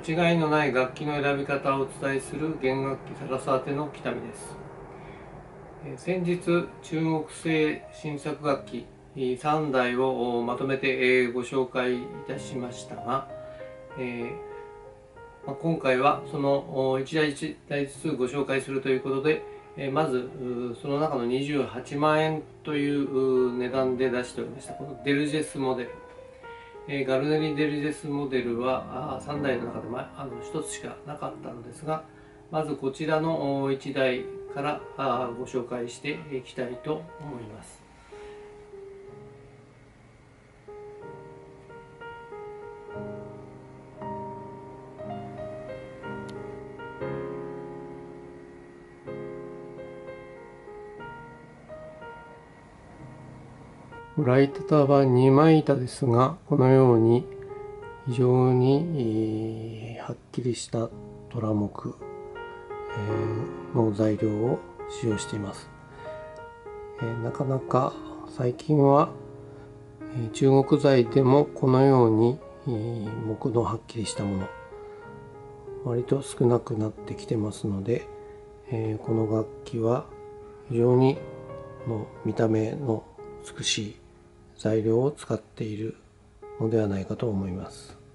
間違いのない楽器の選び方をお伝えする弦楽器サラサーテの北見です。先日中国製新作楽器3台をまとめてご紹介いたしましたが、今回はその1台1台ずつご紹介するということで、まずその中の28万円という値段で出しておりましたこのデルジェスモデル、ガルネリ・デルジェスモデルは3台の中で1つしかなかったのですが、まずこちらの1台からご紹介していきたいと思います。裏板は2枚板ですが、このように非常にはっきりした虎木の材料を使用しています。なかなか最近は中国材でもこのように木のはっきりしたもの割と少なくなってきてますので、この楽器は非常に見た目の美しい材料を使っているのではないかと思います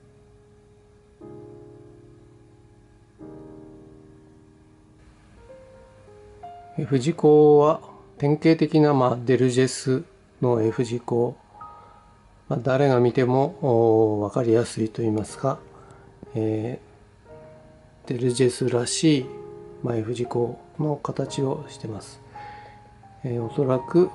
。F 字工は典型的なデルジェスの F 字工、誰が見ても分かりやすいと言いますか、デルジェスらしい、F 字工の形をしています。おそらく、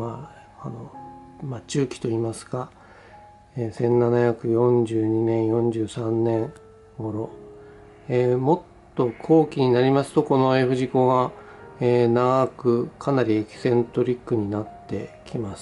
中期と言いますか、1742年43年頃、もっと後期になりますとこの F 字工が、長くかなりエキセントリックになってきます。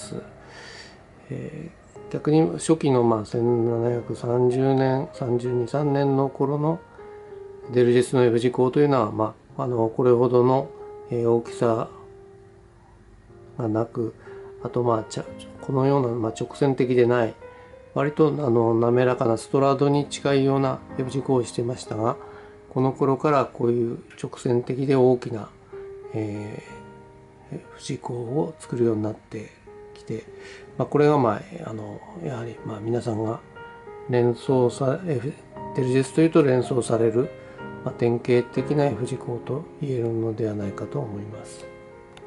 逆に初期の1730年32、3年の頃のデルジェスの F 字工というのは、これほどの大きさがなく、あとこのような直線的でない割と滑らかなストラドに近いような F 字工をしていましたが、この頃からこういう直線的で大きな、F 字工を作るようになってきて、これがやはり皆さんが連想デルジェスというと連想される、典型的な F 字工と言えるのではないかと思います。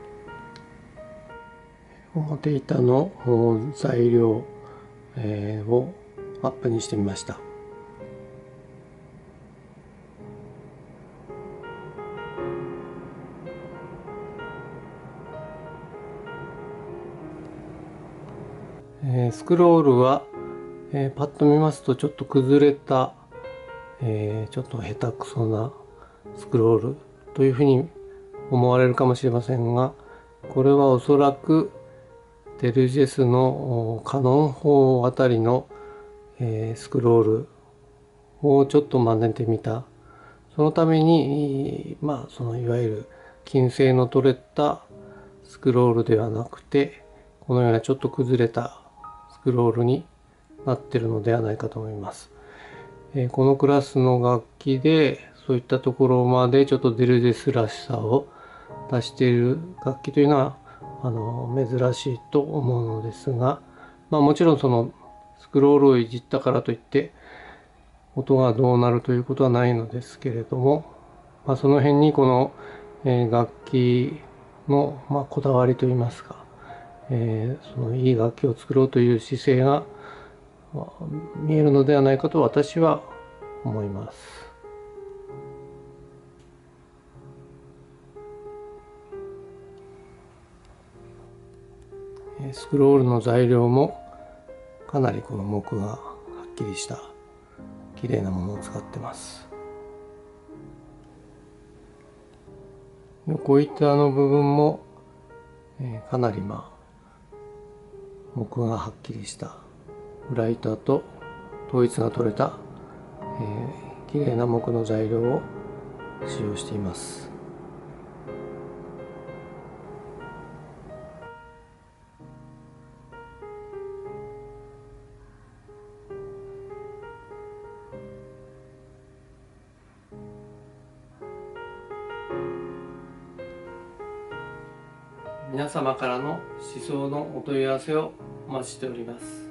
表板の材料をアップにしてみました。スクロールは、パッと見ますとちょっと崩れた、ちょっと下手くそなスクロールというふうに思われるかもしれませんが、これはおそらくデルジェスのカノン砲あたりの、スクロールをちょっと真似てみた。そのために、そのいわゆる金星の取れたスクロールではなくて、このようなちょっと崩れたスクロールになっているのではないかと思います。このクラスの楽器でそういったところまでちょっとデルジェスらしさを出している楽器というのは珍しいと思うのですが、もちろんそのスクロールをいじったからといって音がどうなるということはないのですけれども、その辺にこの楽器のこだわりといいますか、そのいい楽器を作ろうという姿勢が見えるのではないかと私は思います。スクロールの材料もかなりこの木がはっきりした綺麗なものを使ってます。横板の部分もかなり木がはっきりした裏板と統一が取れた綺麗な木の材料を使用しています。 皆様からの思想のお問い合わせをお待ちしております。